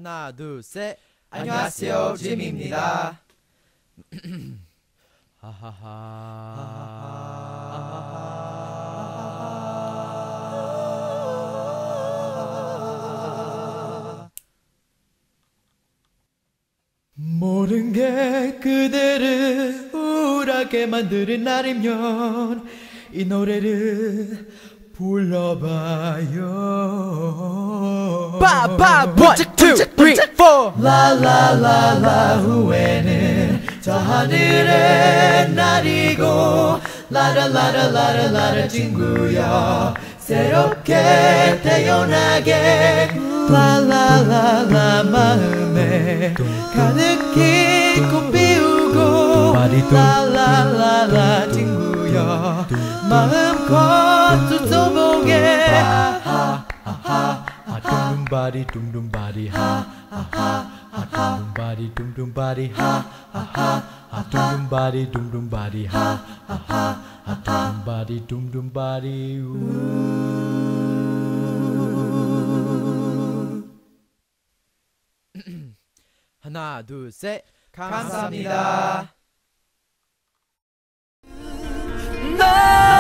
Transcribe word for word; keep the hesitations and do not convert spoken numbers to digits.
하나 둘 셋. 안녕하세요, 지미입니다. 모든 게 그대를 우울하게 만드는 날이면 이 노래를 불러봐요. 빠빠 one two three four. 라라라라 후회는 저 하늘의 날이고 라라라라라라라 친구여 새롭게 태어나게 라라라라 마음에 가득히 꽃 피우고 라라라라 친구여 마음껏 쏟아보게 둥둥바리 둥둥바리 하하하 둥둥바리 둥둥바리 하하하 둥둥바리 둥둥바리 하하하 둥둥바리 둥둥바리 우 하나 둘 셋. 감사합니다. 나